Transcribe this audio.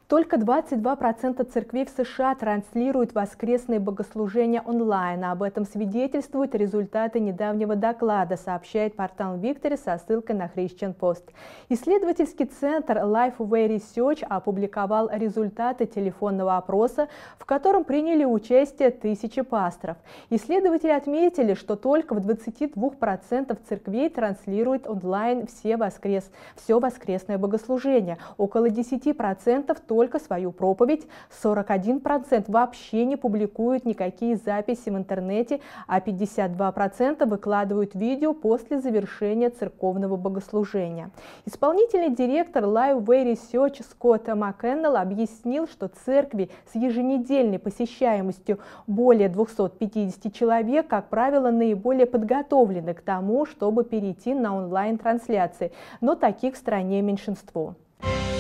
Только 22% церквей в США транслируют воскресные богослужения онлайн. Об этом свидетельствуют результаты недавнего доклада, сообщает портал Victory со ссылкой на Christian Post. Исследовательский центр Lifeway Research опубликовал результаты телефонного опроса, в котором приняли участие тысячи пасторов. Исследователи отметили, что только в 22% церквей транслируют онлайн все воскресное богослужение. Около 10% только свою проповедь, 41% вообще не публикуют никакие записи в интернете, а 52% выкладывают видео после завершения церковного богослужения. Исполнительный директор Lifeway Research Скотт Маккеннелл объяснил, что церкви с еженедельной посещаемостью более 250 человек, как правило, наиболее подготовлены к тому, чтобы перейти на онлайн-трансляции, но таких в стране меньшинство.